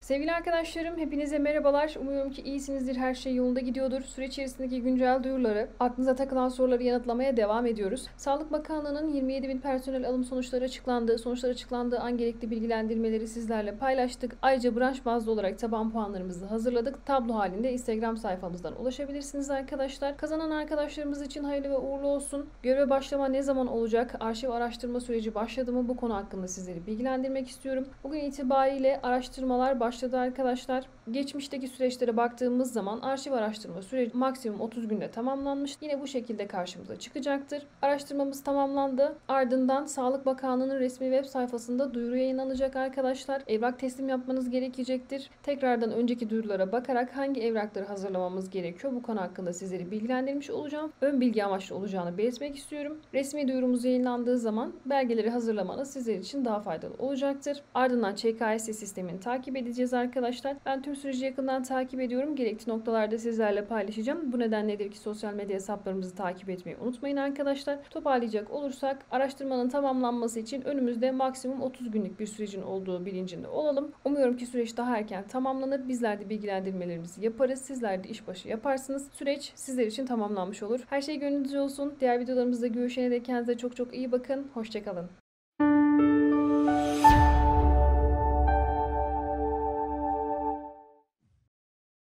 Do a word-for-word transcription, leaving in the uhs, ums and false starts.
Sevgili arkadaşlarım, hepinize merhabalar. Umuyorum ki iyisinizdir, her şey yolunda gidiyordur. Süre içerisindeki güncel duyuruları, aklınıza takılan soruları yanıtlamaya devam ediyoruz. Sağlık Bakanlığı'nın yirmi yedi bin personel alım sonuçları açıklandı. Sonuçlar açıklandığı an gerekli bilgilendirmeleri sizlerle paylaştık. Ayrıca branş bazlı olarak taban puanlarımızı hazırladık. Tablo halinde Instagram sayfamızdan ulaşabilirsiniz arkadaşlar. Kazanan arkadaşlarımız için hayırlı ve uğurlu olsun. Göreve başlama ne zaman olacak? Arşiv araştırma süreci başladı mı? Bu konu hakkında sizleri bilgilendirmek istiyorum. Bugün itibariyle araştırmalar başladı arkadaşlar. Geçmişteki süreçlere baktığımız zaman arşiv araştırma süreci maksimum otuz günde tamamlanmış. Yine bu şekilde karşımıza çıkacaktır. Araştırmamız tamamlandı. Ardından Sağlık Bakanlığı'nın resmi web sayfasında duyuru yayınlanacak arkadaşlar. Evrak teslim yapmanız gerekecektir. Tekrardan önceki duyurulara bakarak hangi evrakları hazırlamamız gerekiyor bu konu hakkında sizleri bilgilendirmiş olacağım. Ön bilgi amaçlı olacağını belirtmek istiyorum. Resmi duyurumuz yayınlandığı zaman belgeleri hazırlamanız sizler için daha faydalı olacaktır. Ardından Ç K S sistemini takip edeceğiz arkadaşlar. Ben tüm süreci yakından takip ediyorum. Gerekli noktalarda sizlerle paylaşacağım. Bu neden nedir ki sosyal medya hesaplarımızı takip etmeyi unutmayın arkadaşlar. Toparlayacak olursak araştırmanın tamamlanması için önümüzde maksimum otuz günlük bir sürecin olduğu bilincinde olalım. Umuyorum ki süreç daha erken tamamlanır. Bizler de bilgilendirmelerimizi yaparız. Sizler de işbaşı yaparsınız. Süreç sizler için tamamlanmış olur. Her şey gönlünüzce olsun. Diğer videolarımızda görüşene dek kendinize çok çok iyi bakın. Hoşçakalın.